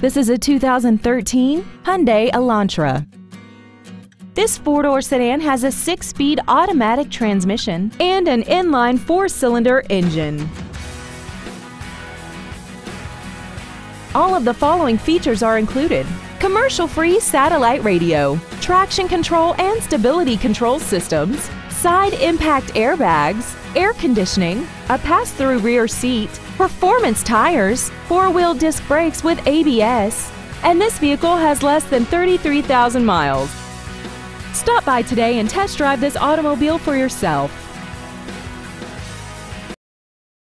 This is a 2013 Hyundai Elantra. This four-door sedan has a 6-speed automatic transmission and an inline 4-cylinder engine. All of the following features are included: commercial-free satellite radio, traction control and stability control systems, side impact airbags, air conditioning, a pass-through rear seat, performance tires, 4-wheel disc brakes with ABS, and this vehicle has less than 33,000 miles. Stop by today and test drive this automobile for yourself.